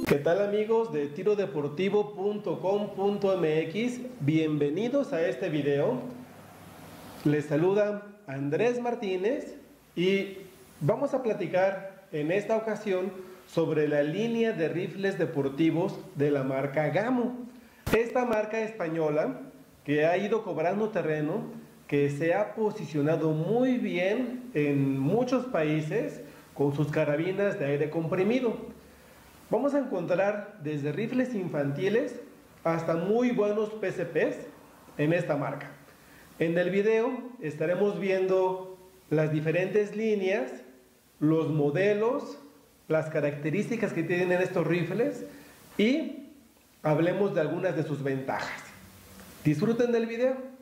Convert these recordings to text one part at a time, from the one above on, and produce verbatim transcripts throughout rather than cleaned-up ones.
¿Qué tal amigos de tiro deportivo punto com punto m x? Bienvenidos a este video. Les saluda Andrés Martínez y vamos a platicar en esta ocasión sobre la línea de rifles deportivos de la marca Gamo. Esta marca española que ha ido cobrando terreno, que se ha posicionado muy bien en muchos países con sus carabinas de aire comprimido. Vamos a encontrar desde rifles infantiles hasta muy buenos P C Ps en esta marca. En el video estaremos viendo las diferentes líneas, los modelos, las características que tienen estos rifles y hablemos de algunas de sus ventajas. Disfruten del video.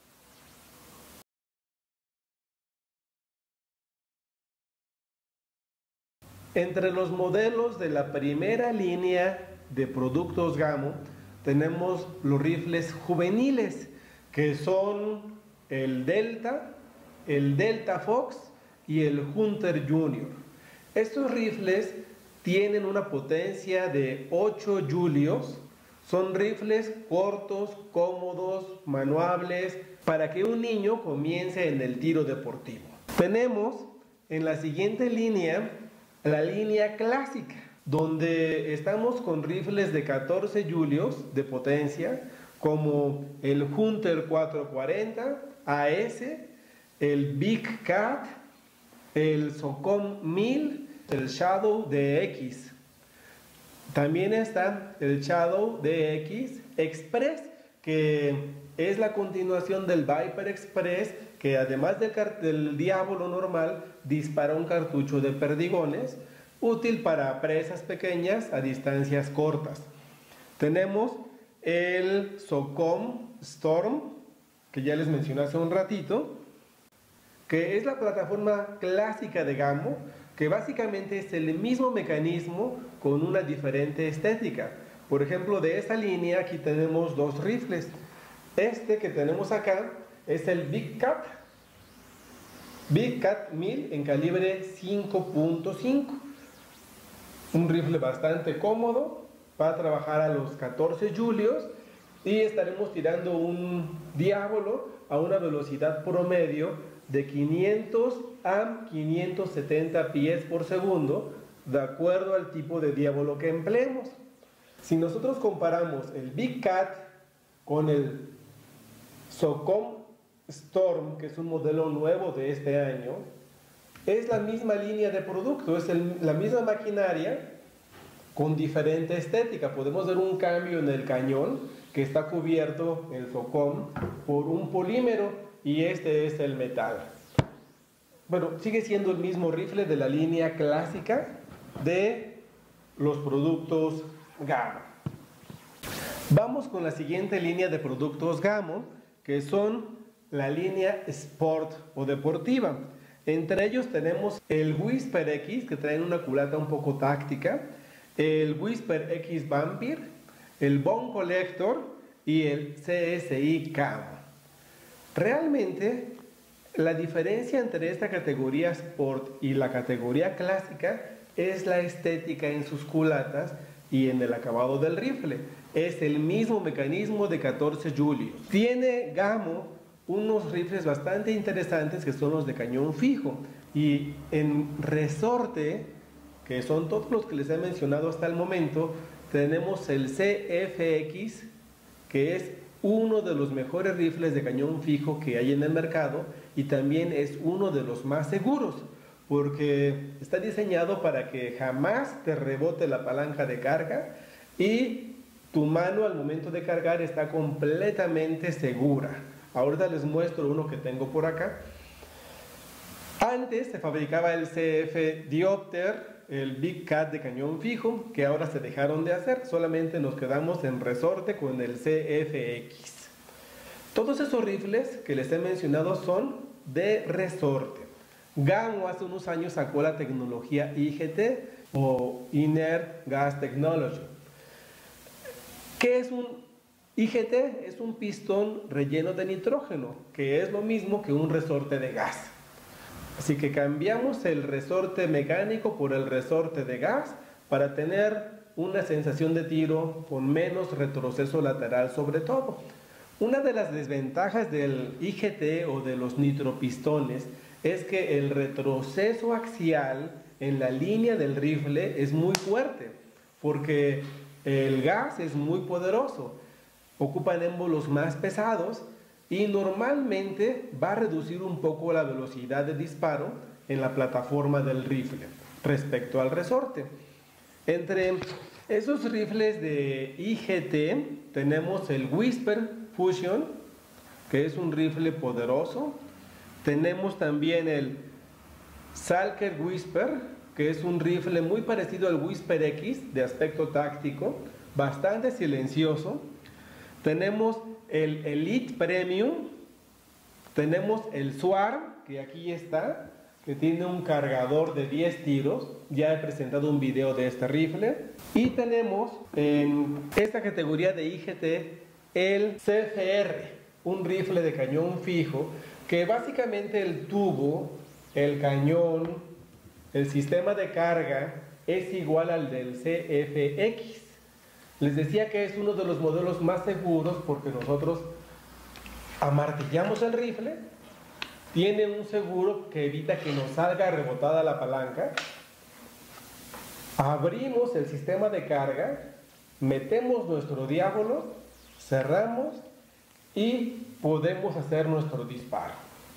Entre los modelos de la primera línea de productos Gamo tenemos los rifles juveniles, que son el Delta, el Delta Fox y el Hunter Junior. Estos rifles tienen una potencia de ocho julios, son rifles cortos, cómodos, manuables, para que un niño comience en el tiro deportivo. Tenemos en la siguiente línea la línea clásica, donde estamos con rifles de catorce julios de potencia, como el Hunter cuatrocientos cuarenta A S, el Big Cat, el Socom mil, el Shadow D X. También está el Shadow D X Express, que es la continuación del Viper Express, que además del, del Diablo normal, dispara un cartucho de perdigones, útil para presas pequeñas a distancias cortas. Tenemos el Socom Storm, que ya les mencioné hace un ratito, que es la plataforma clásica de Gamo, que básicamente es el mismo mecanismo con una diferente estética. Por ejemplo, de esta línea aquí tenemos dos rifles. Este que tenemos acá es el Big Cat, Big Cat mil en calibre cinco punto cinco. Un rifle bastante cómodo para trabajar a los catorce julios y estaremos tirando un Diablo a una velocidad promedio de quinientos a quinientos setenta pies por segundo, de acuerdo al tipo de Diablo que empleemos. Si nosotros comparamos el Big Cat con el Socom Storm, que es un modelo nuevo de este año, es la misma línea de producto, es el, la misma maquinaria con diferente estética. Podemos ver un cambio en el cañón, que está cubierto el Socom por un polímero y este es el metal. Bueno, sigue siendo el mismo rifle de la línea clásica de los productos Gamo. Vamos con la siguiente línea de productos Gamo, que son la línea Sport o deportiva. Entre ellos tenemos el Whisper X, que trae una culata un poco táctica, el Whisper X Vampire, el Bone Collector y el C S I Camo. Realmente la diferencia entre esta categoría Sport y la categoría clásica es la estética en sus culatas y en el acabado del rifle. Es el mismo mecanismo de catorce julios. Tiene Gamo unos rifles bastante interesantes, que son los de cañón fijo, y en resorte, que son todos los que les he mencionado hasta el momento, tenemos el C F X, que es uno de los mejores rifles de cañón fijo que hay en el mercado y también es uno de los más seguros, porque está diseñado para que jamás te rebote la palanca de carga y tu mano al momento de cargar está completamente segura. Ahorita les muestro uno que tengo por acá. Antes se fabricaba el C F Diopter, el Big Cat de cañón fijo, que ahora se dejaron de hacer, solamente nos quedamos en resorte con el C F X. Todos esos rifles que les he mencionado son de resorte. Gamo hace unos años sacó la tecnología I G T o Inert Gas Technology. ¿Qué es un I G T? Es un pistón relleno de nitrógeno, que es lo mismo que un resorte de gas. Así que cambiamos el resorte mecánico por el resorte de gas para tener una sensación de tiro con menos retroceso lateral sobre todo. Una de las desventajas del I G T o de los nitropistones es que el retroceso axial en la línea del rifle es muy fuerte, porque el gas es muy poderoso, ocupan émbolos más pesados y normalmente va a reducir un poco la velocidad de disparo en la plataforma del rifle respecto al resorte. Entre esos rifles de I G T tenemos el Whisper Fusion, que es un rifle poderoso. Tenemos también el Salker Whisper, que es un rifle muy parecido al Whisper X de aspecto táctico, bastante silencioso. Tenemos el Elite Premium, tenemos el Swarm, que aquí está, que tiene un cargador de diez tiros. Ya he presentado un video de este rifle. Y tenemos en esta categoría de I G T el C F R, un rifle de cañón fijo, que básicamente el tubo, el cañón, el sistema de carga es igual al del C F X. Les decía que es uno de los modelos más seguros porque nosotros amartillamos el rifle, tiene un seguro que evita que nos salga rebotada la palanca, abrimos el sistema de carga, metemos nuestro diablo, cerramos y podemos hacer nuestro disparo.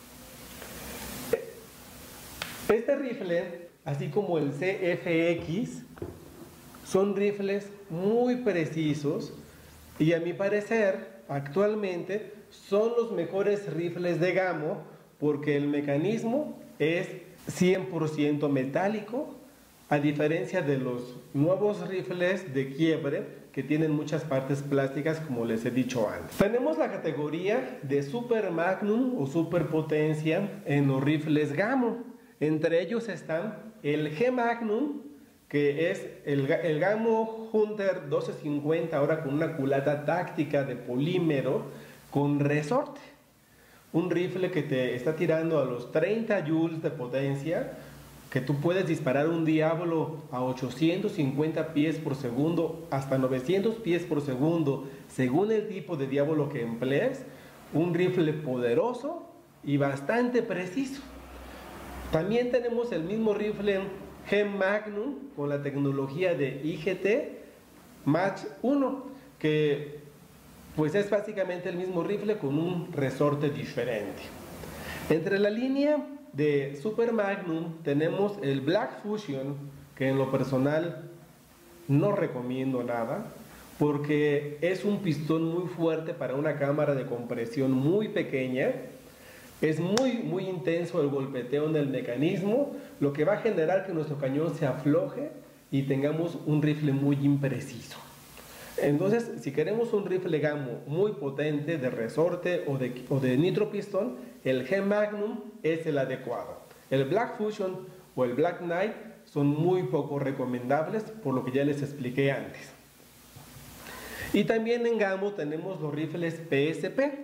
Este rifle, así como el C F X, son rifles muy precisos y a mi parecer actualmente son los mejores rifles de Gamo porque el mecanismo es cien por ciento metálico, a diferencia de los nuevos rifles de quiebre que tienen muchas partes plásticas, como les he dicho antes. Tenemos la categoría de Super Magnum o Super Potencia en los rifles Gamo. Entre ellos están el G Magnum, que es el, el Gamo Hunter doce cincuenta, ahora con una culata táctica de polímero con resorte. Un rifle que te está tirando a los treinta joules de potencia, que tú puedes disparar un diablo a ochocientos cincuenta pies por segundo hasta novecientos pies por segundo según el tipo de diablo que emplees. Un rifle poderoso y bastante preciso. También tenemos el mismo rifle G Magnum con la tecnología de I G T Match uno, que pues es básicamente el mismo rifle con un resorte diferente. Entre la línea de Super Magnum tenemos el Black Fusion, que en lo personal no recomiendo nada porque es un pistón muy fuerte para una cámara de compresión muy pequeña. Es muy muy intenso el golpeteo en el mecanismo, lo que va a generar que nuestro cañón se afloje y tengamos un rifle muy impreciso. Entonces, si queremos un rifle Gamo muy potente de resorte o de, o de nitropistón, el G Magnum es el adecuado. El Black Fusion o el Black Knight son muy poco recomendables, por lo que ya les expliqué antes. Y también en Gamo tenemos los rifles P S P.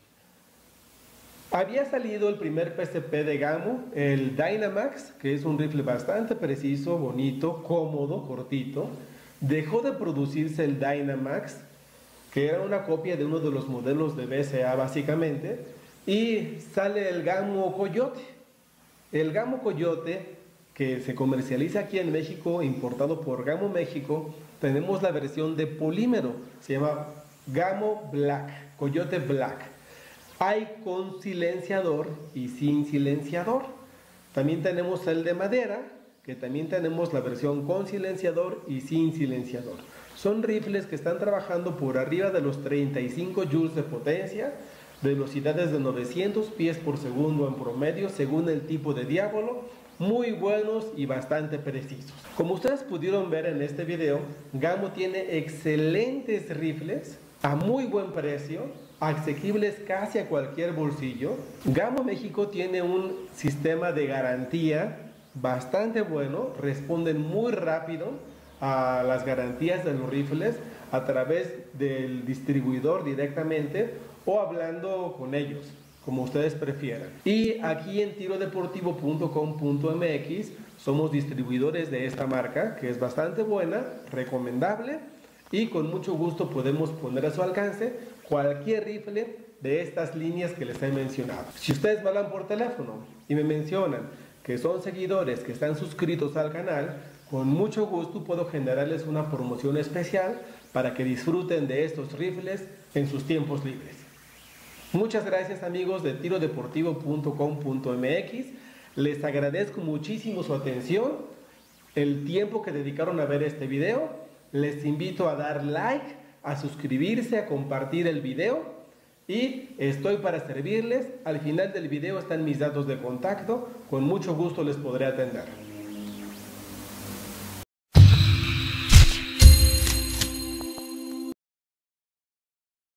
Había salido el primer P S P de Gamo, el Dynamax, que es un rifle bastante preciso, bonito, cómodo, cortito. Dejó de producirse el Dynamax, que era una copia de uno de los modelos de B C A básicamente, y sale el Gamo Coyote. El Gamo Coyote, que se comercializa aquí en México, importado por Gamo México, tenemos la versión de polímero, se llama Gamo Black, Coyote Black. Hay con silenciador y sin silenciador. También tenemos el de madera, que también tenemos la versión con silenciador y sin silenciador. Son rifles que están trabajando por arriba de los treinta y cinco joules de potencia, velocidades de novecientos pies por segundo en promedio según el tipo de diablo, muy buenos y bastante precisos. Como ustedes pudieron ver en este video, Gamo tiene excelentes rifles a muy buen precio, asequibles casi a cualquier bolsillo. Gamo México tiene un sistema de garantía bastante bueno, responden muy rápido a las garantías de los rifles a través del distribuidor directamente o hablando con ellos, como ustedes prefieran. Y aquí en tiro deportivo punto com punto m x Somos distribuidores de esta marca, que es bastante buena, recomendable, y con mucho gusto podemos poner a su alcance cualquier rifle de estas líneas que les he mencionado. Si ustedes me hablan por teléfono y me mencionan que son seguidores que están suscritos al canal, con mucho gusto puedo generarles una promoción especial para que disfruten de estos rifles en sus tiempos libres. Muchas gracias, amigos de tiro deportivo punto com punto m x. Les agradezco muchísimo su atención, el tiempo que dedicaron a ver este video. Les invito a dar like, a suscribirse, a compartir el video y estoy para servirles. Al final del video están mis datos de contacto, con mucho gusto les podré atender.